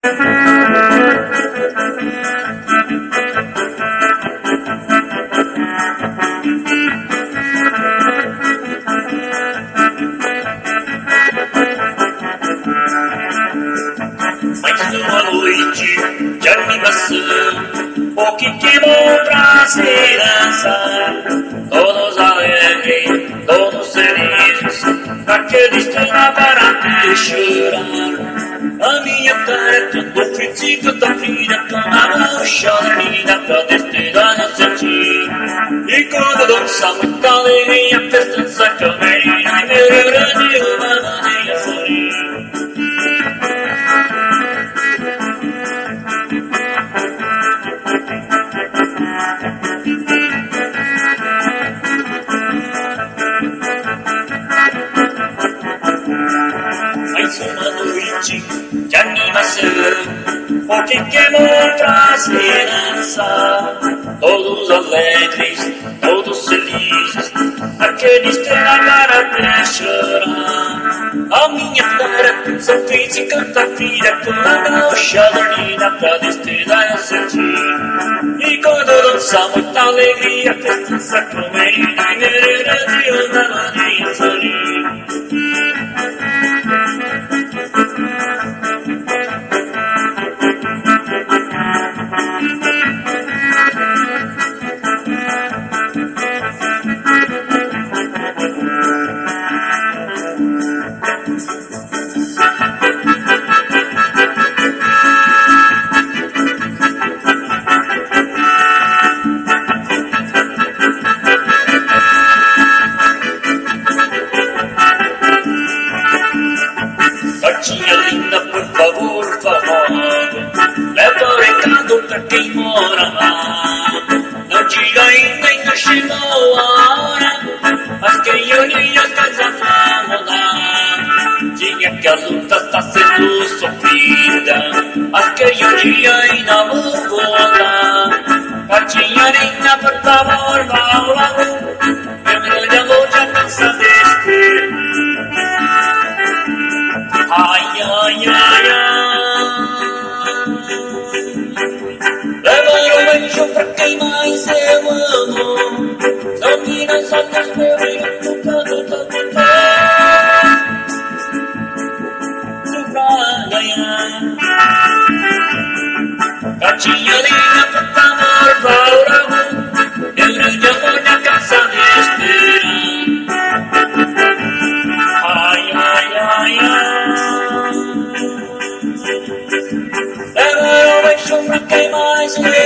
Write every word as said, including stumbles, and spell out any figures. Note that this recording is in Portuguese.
Mais uma noite de animação, o que que bom pra se dançar. Todos alegres, todos felizes, naquele estrela para te chorar. A minha cara é tudo critica da filha, cama chora, menina, pra destinar a sentir. E quando dança muita alegria, a festança caminha, e meu grande uma manhã sorrir. Mais uma noite de animação, o que que bom pra se dançar. Todos alegres, todos felizes, aquele estrela para te chorar. A minha cara sorriso e canta filha, com a gaúcha dormida pra destinar a sentir. E quando dança muita alegria, a festança comeria, e meu grande uma maneira sorrir. Gatinha linda, por favor, favor, leva o recado pra quem mora lá. Não diga ainda, ainda chegou a hora, mas quem olha a casa vai mudar. Diga que a luta tá sendo sofrida, mas quem olha ainda vou voltar. Gatinha linda, por favor, vá logo, meu grande amor já cansa de esperar. Ai, ai, ai, ai. Leva o beijo pra quem mais eu amo. Não mira os olhos, meu filho, no canto do viver. Tu pra ganhar. Gatinha linda, por favor, vá logo, meu grande amor na casa de esperar. Ai, ai, ai, ai. Leva o beijo pra quem mais eu